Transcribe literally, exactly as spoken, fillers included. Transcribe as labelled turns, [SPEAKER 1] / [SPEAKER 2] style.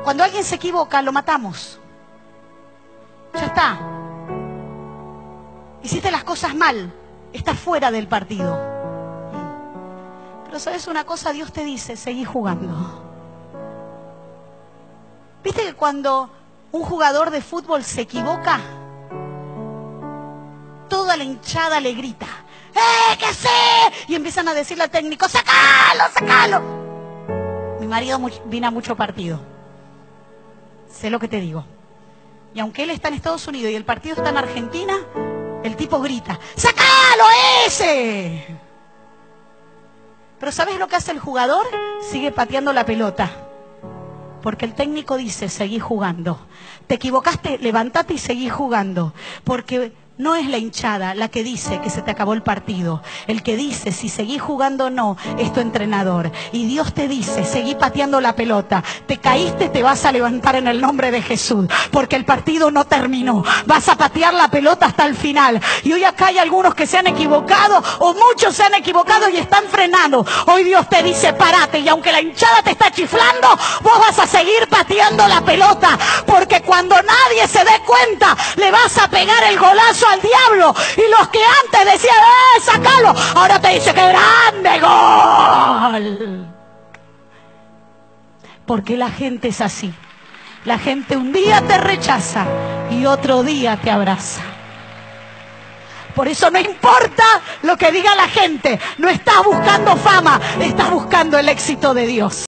[SPEAKER 1] Cuando alguien se equivoca, lo matamos. Ya está. Hiciste las cosas mal, estás fuera del partido. Pero ¿sabes una cosa? Dios te dice, seguí jugando. ¿Viste que cuando un jugador de fútbol se equivoca, toda la hinchada le grita, ¡eh, qué sé! Y empiezan a decirle al técnico, ¡sacalo, sacalo! Mi marido vino a mucho partido. Sé lo que te digo. Y aunque él está en Estados Unidos y el partido está en Argentina, el tipo grita, ¡sacalo ese! Pero ¿sabes lo que hace el jugador? Sigue pateando la pelota. Porque el técnico dice, seguí jugando. Te equivocaste, levántate y seguí jugando. Porque no es la hinchada la que dice que se te acabó el partido. El que dice si seguís jugando o no es tu entrenador. Y Dios te dice, seguí pateando la pelota. Te caíste, te vas a levantar en el nombre de Jesús. Porque el partido no terminó. Vas a patear la pelota hasta el final. Y hoy acá hay algunos que se han equivocado, o muchos se han equivocado y están frenando. Hoy Dios te dice, parate. Y aunque la hinchada te está chiflando, vos vas a seguir pateando la pelota. Porque cuando nadie se dé cuenta, le vas a pegar el golazo al diablo. Y los que antes decían, ¡eh, sacalo! Ahora te dice, ¡qué grande gol! Porque la gente es así. La gente un día te rechaza y otro día te abraza. Por eso no importa lo que diga la gente. No estás buscando fama, estás buscando el éxito de Dios.